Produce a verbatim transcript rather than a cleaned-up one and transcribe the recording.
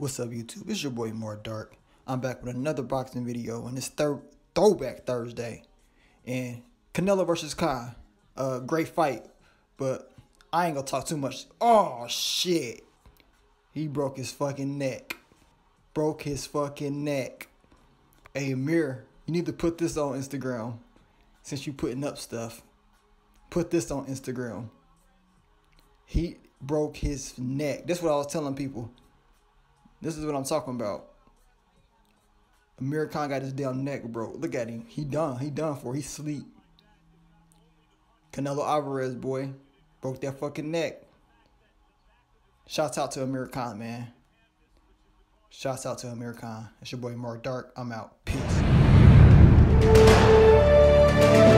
What's up, YouTube? It's your boy More Dark. I'm back with another boxing video, and it's thir Throwback Thursday. And Canelo versus Kai, uh, great fight, but I ain't gonna talk too much. Oh shit, he broke his fucking neck. Broke his fucking neck. Hey Amir, you need to put this on Instagram. Since you putting up stuff, put this on Instagram. He broke his neck. That's what I was telling people. This is what I'm talking about. Amir Khan got his damn neck broke. Look at him. He done. He done for. He sleep. Canelo Alvarez, boy, broke that fucking neck. Shouts out to Amir Khan, man. Shouts out to Amir Khan. It's your boy Mark Dark. I'm out. Peace.